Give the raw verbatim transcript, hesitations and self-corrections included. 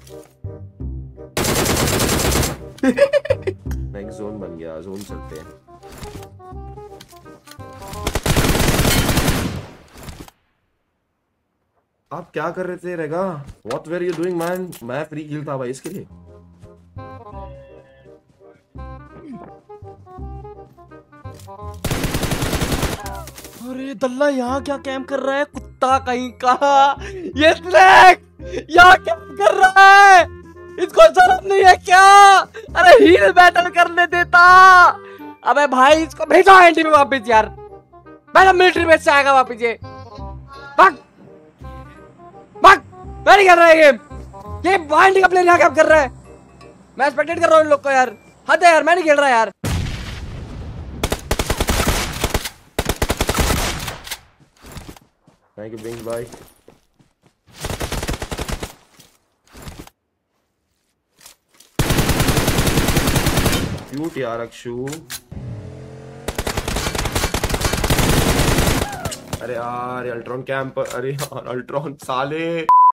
Next zone बन गया, zone चलते हैं। आप क्या कर रहे थे रेगा? What were you doing man? मैं फ्री किल था भाई इसके लिए। अरे दल्ला यहाँ क्या कैंप कर रहा है कुत्ता कहीं का? ये स्नैक यहाँ क्या कर रहा है? इसको शर्म नहीं है क्या? अरे हील बैटल करने देता। अबे भाई इसको भेजो एंटी में वापस यार। मैडम मिलिट्री बेस से आएगा वापस ये। भाग भाग। मैं नहीं खेल रहा है गेम। ये बाइंडी का प्लेयर यहाँ क्या कर रहा है? मैं स्पेक्टेट कर रहा हूँ इन लोग को यार। हद है यार, मैं नहीं खेल रहा यार। Thank you, Bings, bye. Cute यार अक्षु। अरे यार अल्ट्रॉन कैंप, अरे यार अल्ट्रॉन साले।